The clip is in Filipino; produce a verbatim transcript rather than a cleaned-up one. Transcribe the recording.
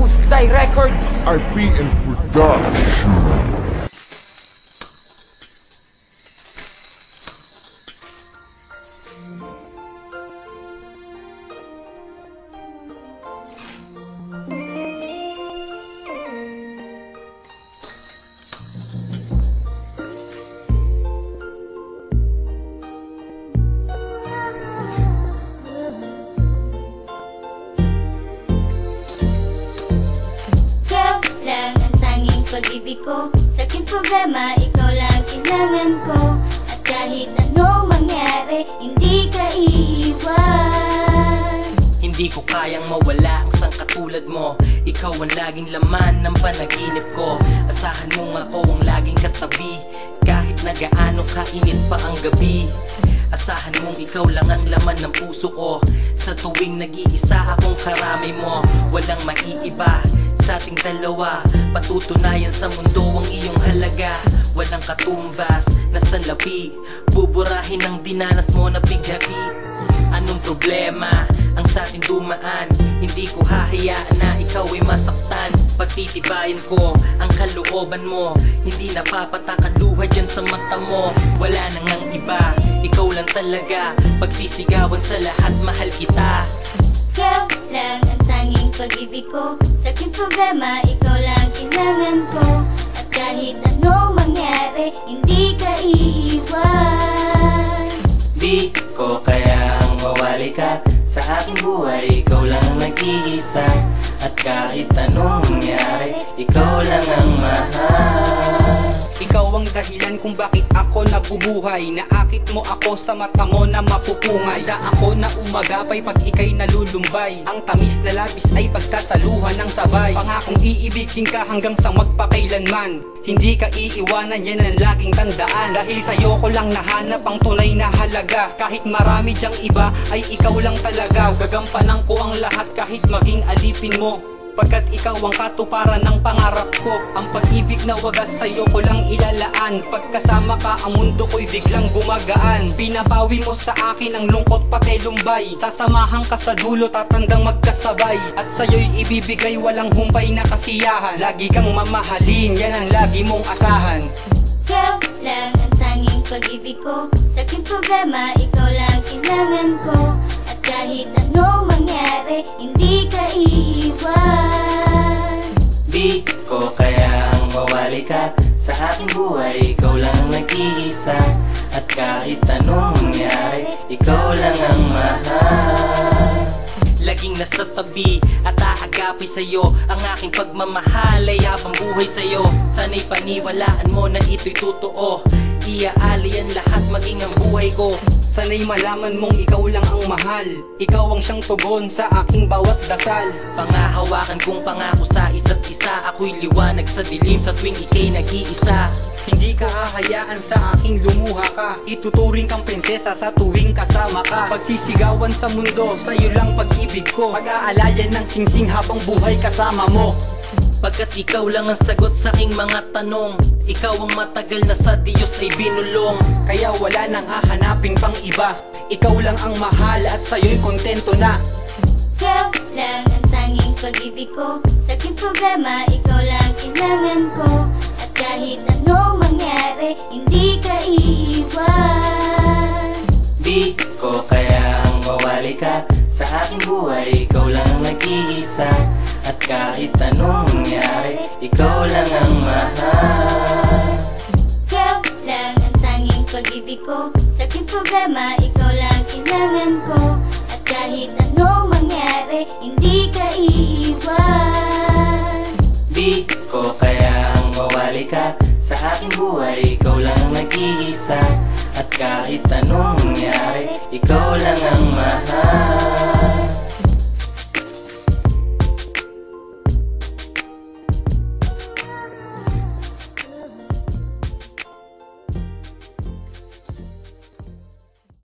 Pustay Records, R P and Production. Pag-ibig ko, sa aking problema, ikaw lang kailangan ko. At kahit anong mangyari, hindi ka iiwan. Hindi ko kayang mawala ang sangkatulad mo. Ikaw ang laging laman ng panaginip ko. Asahan mong ako ang laging katabi, kahit na gaano kainit pa ang gabi. Asahan mong ikaw lang ang laman ng puso ko. Sa tuwing nag-iisa akong karami mo, walang maiiba sa ating dalawa. Patutunayan sa mundo ang iyong halaga. Walang katumbas na salapi, buburahin ang dinanas mo na bighati. Anong problema ang sa ating dumaan? Hindi ko hahayaan na ikaw ay masaktan. Pagtitibayan ko ang kalooban mo, hindi napapatak ang luha dyan sa mata mo. Wala nang ang iba, ikaw lang talaga. Pagsisigawan sa lahat, mahal kita. Ikaw lang ang tanging pag-ibig ko. Sa aking problema, ikaw lang kailangan ko. At kahit anong mangyari, hindi ka iiwan. Di ko kayang mawali ka sa aking buhay. Ikaw lang ang nag-iisa. At kahit anong mangyari, ikaw lang ang mahal. Ikaw ang dahilan kung bakit ako nabubuhay. Naakit mo ako sa mata mo na mapupungay. Da ako na umagapay pag ikay nalulumbay. Ang tamis na labis ay pagsasaluhan ng sabay. Pangakong iibigin ka hanggang sa magpakailanman. Hindi ka iiwanan, yan ang laging tandaan. Dahil sa'yo ko lang nahanap ang tunay na halaga. Kahit marami dyang iba ay ikaw lang talaga. Gagampanan ko ang lahat kahit maging alipin mo, pagkat ikaw ang katuparan ng pangarap ko. Ang pag-ibig na wagas sa'yo ko lang ilalaan. Pagkasama ka ang mundo ko'y biglang gumagaan. Pinapawi mo sa akin ang lungkot pati lumbay. Sasamahan ka sa dulo, tatandang magkasabay. At sa'yo'y ibibigay walang humpay na kasiyahan. Lagi kang mamahalin, yan ang lagi mong asahan. Ikaw lang ang tanging pag-ibig ko. Sa aking problema, ikaw lang kailangan ko. At kahit anong mangyari, hindi ka iiwan. Di ko kayang mawali ka sa aking buhay. Ikaw lang ang nag-iisa. At kahit anong mangyari, ikaw lang ang mahal. Laging nasa tabi at aagapay sa'yo. Ang aking pagmamahal ay habang buhay sa'yo. Sana'y paniwalaan mo na ito'y totoo. Iaali ang lahat maging ang buhay ko. Sana'y malaman mong ikaw lang ang mahal. Ikaw ang siyang tugon sa aking bawat dasal. Pangahawakan kong pangako sa isa't isa. Ako'y liwanag sa dilim sa tuwing ika'y nag-iisa. Hindi ka hahayaan sa aking lumuha ka. Ituturing kang prinsesa sa tuwing kasama ka. Pagsisigawan sa mundo, sa'yo lang pag-ibig ko. Pag-aalayan ng singsing habang buhay kasama mo. Pagkat ikaw lang ang sagot sa aking mga tanong. Ikaw ang matagal na sa Diyos ay binulong. Kaya wala nang hahanapin pang iba. Ikaw lang ang mahal at sa'yo'y kontento na. Ikaw lang ang tanging pag-ibig ko. Sa aking problema, ikaw lang kailangan ko. At kahit anong mangyari, hindi ka iiwan. Di ko kayang mawali ka sa aking buhay. Ikaw lang ang nag-iisa. At kahit anong mangyari, ikaw lang ang mahal. Ikaw lang ang tanging pag-ibig ko. Sa aking problema, ikaw lang kailangan ko. At kahit anong mangyari, hindi ka iiwan. Di ko kayang mawali ka sa aking buhay. Ikaw lang ang nag-iisa. At kahit anong mangyari, ikaw lang ang mahal.